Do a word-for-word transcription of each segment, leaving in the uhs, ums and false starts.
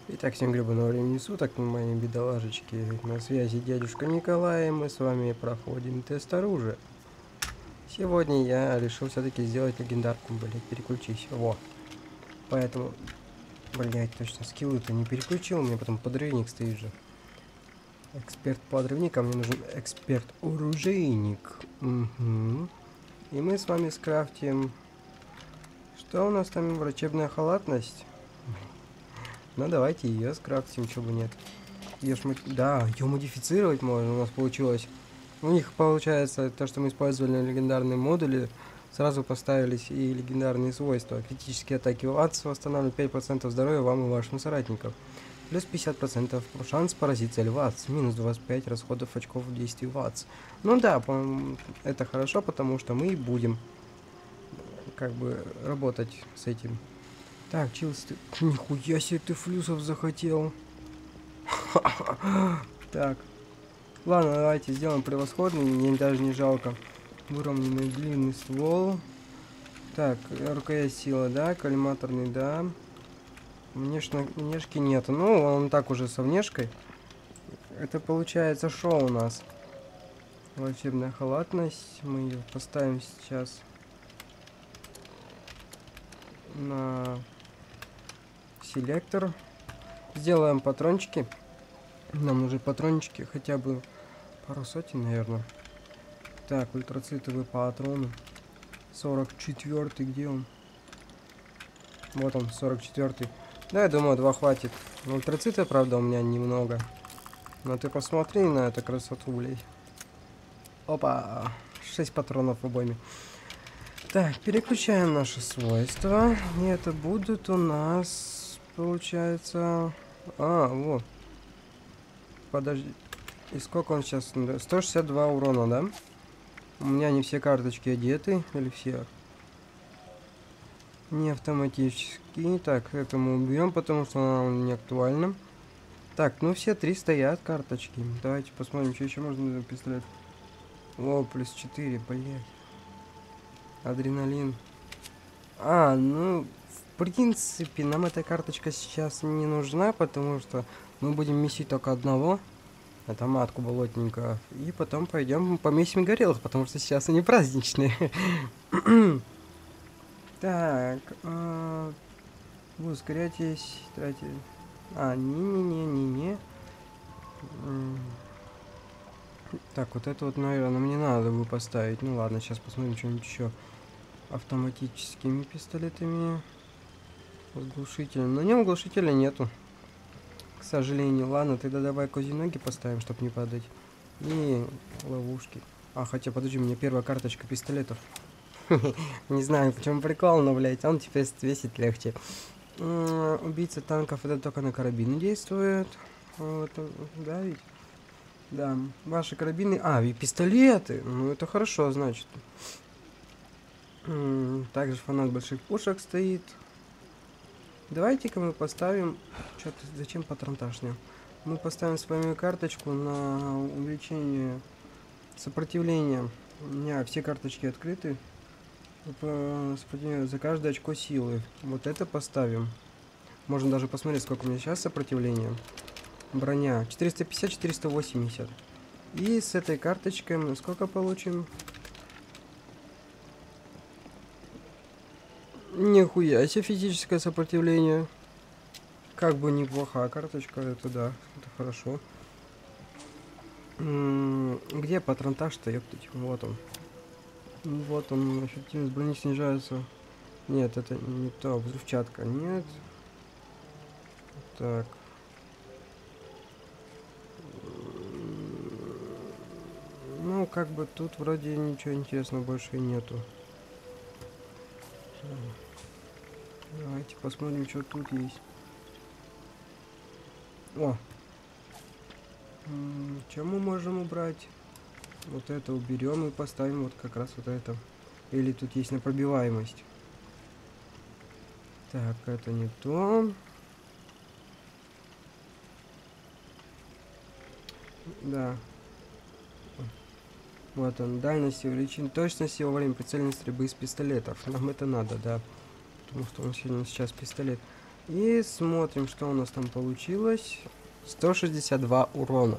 Итак, всем гребаного времени суток, мои бедолажечки. На связи дядюшка Николай, и мы с вами проходим тест оружия. Сегодня я решил все-таки сделать легендарку, блять, переключись. Во. Поэтому, блять, точно, скиллы-то не переключил, у меня потом подрывник стоит же. Эксперт подрывник, а мне нужен эксперт-оружейник. Угу. И мы с вами скрафтим... Что у нас там, врачебная халатность? Ну давайте ее скрафтим, чего бы нет. Ее шмот... Да, ее модифицировать можно, у нас получилось. У них получается то, что мы использовали легендарные модули, сразу поставились и легендарные свойства. Критические атаки ВАЦ восстанавливают пять процентов здоровья вам и вашим соратникам. Плюс пятьдесят процентов шанс поразить цель ВАЦ. Минус двадцать пять расходов очков в действии ВАЦ. Ну да, это хорошо, потому что мы будем как бы работать с этим. Так, Чилс, ты... Нихуя себе ты флюсов захотел. Так. Ладно, давайте сделаем превосходный, мне даже не жалко. Выровненный длинный ствол. Так, рукоять сила, да, коллиматорный, да. Внешне, внешки нету. Ну, он так уже со внешкой. Это получается шоу у нас. Волшебная халатность. Мы ее поставим сейчас на селектор. Сделаем патрончики. Нам нужны патрончики, хотя бы пару сотен, наверное. Так, ультрацитовые патроны. сорок четвёртый, где он? Вот он, сорок четвёртый. Да, я думаю, два хватит. Ультрацита, правда, у меня немного. Но ты посмотри на эту красоту, блядь. Опа, шесть патронов в обойме. Так, переключаем наши свойства. И это будут у нас, получается... А, вот. Подожди. И сколько он сейчас? сто шестьдесят два урона, да? У меня не все карточки одеты. Или все? Не автоматически. Так, это мы убьем, потому что она не актуальна. Так, ну все три стоят карточки. Давайте посмотрим, что еще можно на пистолет. О, плюс четыре, блядь. Адреналин. А, ну, в принципе, нам эта карточка сейчас не нужна, потому что мы будем месить только одного. Это матку болотненького. И потом пойдем помесим горелых, потому что сейчас они праздничные. Так. Вы ускоряйтесь. Тратите. А, не-не-не-не-не. Так, вот это вот, наверное, мне надо бы поставить. Ну ладно, сейчас посмотрим что-нибудь еще. Автоматическими пистолетами. С глушителем. На нем глушителя нету. К сожалению. Ладно, тогда давай козиноги поставим, чтобы не падать. И ловушки. А, хотя, подожди, у меня первая карточка пистолетов. Не знаю, почему прикол, но, блядь, он теперь весит легче. Убийца танков, это только на карабины действует. Да, ведь? Да, ваши карабины... А, и пистолеты. Ну, это хорошо, значит. Также фанат больших пушек стоит. Давайте-ка мы поставим... Что-то... Зачем патронташня? Мы поставим с вами карточку на увеличение сопротивления. У меня все карточки открыты. За каждое очко силы. Вот это поставим. Можно даже посмотреть, сколько у меня сейчас сопротивления. Броня. четыреста пятьдесят — четыреста восемьдесят. И с этой карточкой мы сколько получим? Нихуя себе физическое сопротивление. Как бы неплохая карточка, это да, это хорошо. М-м, где патронтаж-то, ёптать? Вот он. Вот он, эффективность брони снижается. Нет, это не то, взрывчатка, нет. Так. Ну, как бы тут вроде ничего интересного больше и нету. Давайте посмотрим, что тут есть. О! Что мы можем убрать? Вот это уберем и поставим вот как раз вот это. Или тут есть на пробиваемость. Так, это не то. Да. Вот он, дальность увеличен, точность во время прицельной стрельбы из пистолетов. Нам это надо, да. Потому что он сегодня сейчас пистолет. И смотрим, что у нас там получилось. сто шестьдесят два урона.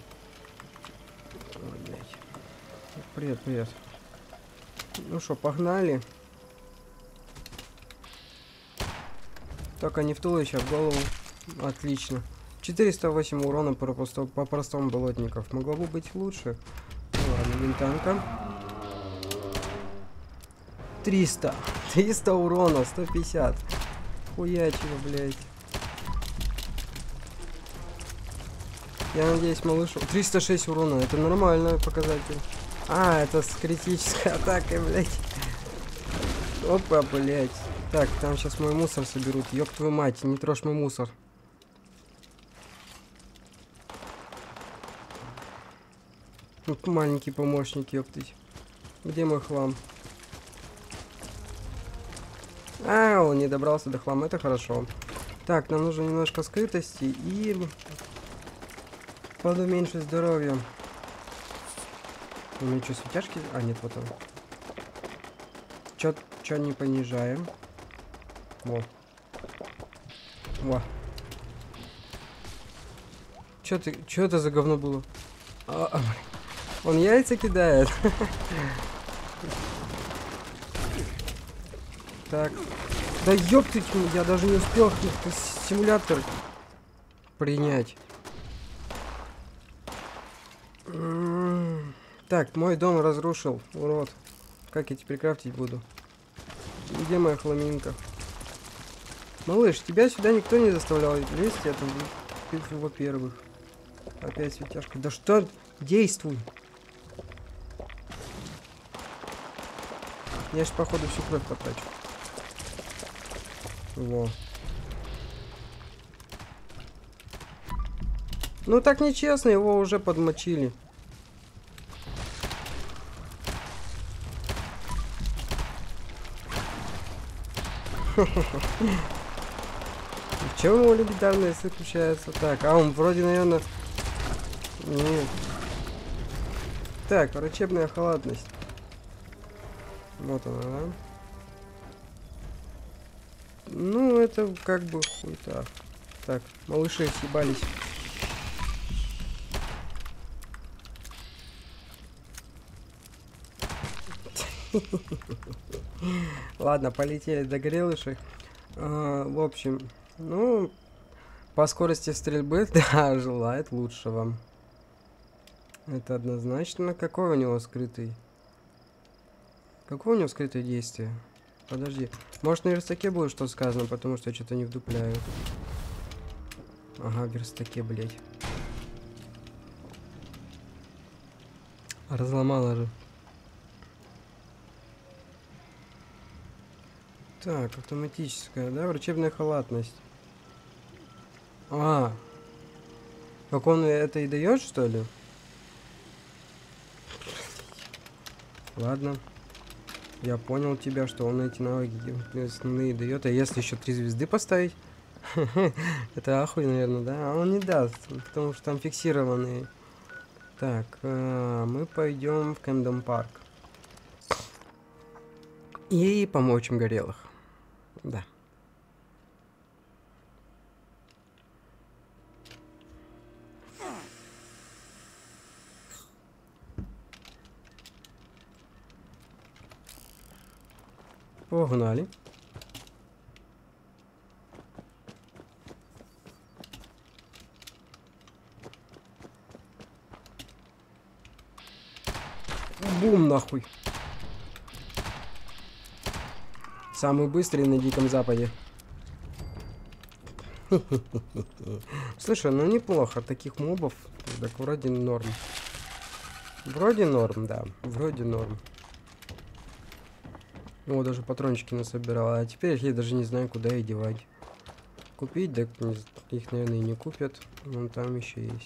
Ой, блядь. Привет, привет. Ну что, погнали. Только не в туловище, а в голову. Отлично. четыреста восемь урона по, просто, по простому болотников. Могло бы быть лучше. Ну ладно, винтанка. триста. триста урона, сто пятьдесят. Хуячего, блядь. Я надеюсь, малышу... триста шесть урона, это нормальный показатель. А, это с критической атакой, блядь. Опа, блядь. Так, там сейчас мой мусор соберут. Ёб твою мать, не трожь мой мусор. Вот маленький помощник, ёптыть. Где мой хлам? А, он не добрался до хлама, это хорошо. Так, нам нужно немножко скрытости и подуменьшить здоровье. У меня что, светяшки? А, нет, вот он. Чё, чё не понижаем? Во. Во. Чё ты, чё это за говно было? А, а, он яйца кидает. Так. Да ёпты, я даже не успел симулятор принять. Так, мой дом разрушил, урод. Как я теперь крафтить буду? Где моя хламинка? Малыш, тебя сюда никто не заставлял лезть, это, во-первых. Опять светяшка. Да что? Действуй! Я ж, походу, всю кровь потрачу. Во. Ну так нечестно, его уже подмочили. В чем его легендарность заключается? Так, а он вроде, наверное... Нет. Так, врачебная халатность. Вот она, да? Ну, это как бы хуйта. Так, малыши съебались. Ладно, полетели до горелышек. А, в общем, ну, по скорости стрельбы, да, желает лучшего. Это однозначно. Какой у него скрытый? Какое у него скрытое действие? Подожди. Может, на верстаке будет что сказано, потому что я что-то не вдупляю. Ага, в верстаке, блядь. Разломала же. Так, автоматическая, да? Врачебная халатность. А. Как он это и дает, что ли? Ладно. Я понял тебя, что он эти навыки основные дает. А если еще три звезды поставить? Это ахуй, наверное, да? А он не даст, потому что там фиксированные. Так, мы пойдем в Кэмден Парк. И помочим горелых. Да. Погнали. Бум, нахуй. Самый быстрый на Диком Западе. Слушай, ну неплохо. Таких мобов так вроде норм. Вроде норм, да. Вроде норм. О, даже патрончики насобирал. А теперь я даже не знаю, куда их девать. Купить, да их, наверное, и не купят. Вон там еще есть.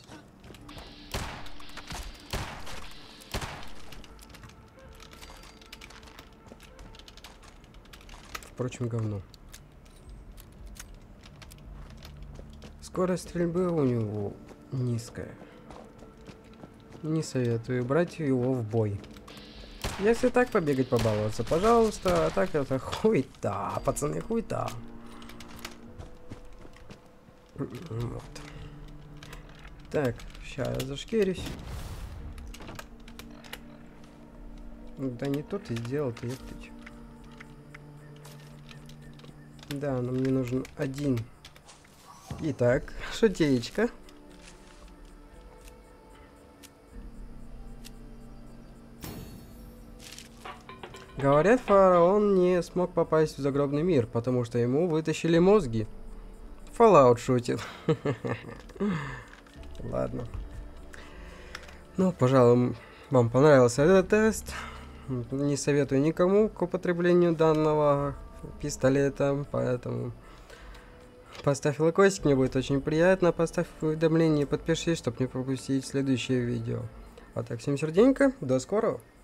Впрочем, говно. Скорость стрельбы у него низкая. Не советую брать его в бой. Если так побегать, побаловаться, пожалуйста, а так это хуйта, пацаны, хуйта. Вот. Так, сейчас я зашкерюсь. Да не то ты сделал-то, ептыть. Да, но мне нужен один. Итак, шутеечка. Говорят, фараон не смог попасть в загробный мир, потому что ему вытащили мозги. Fallout шутит. Ладно. Ну, пожалуй, вам понравился этот тест. Не советую никому к употреблению данного пистолета, поэтому поставь лайкосик, мне будет очень приятно. Поставь уведомления и подпишись, чтобы не пропустить следующее видео. А так, всем серденько, до скорого.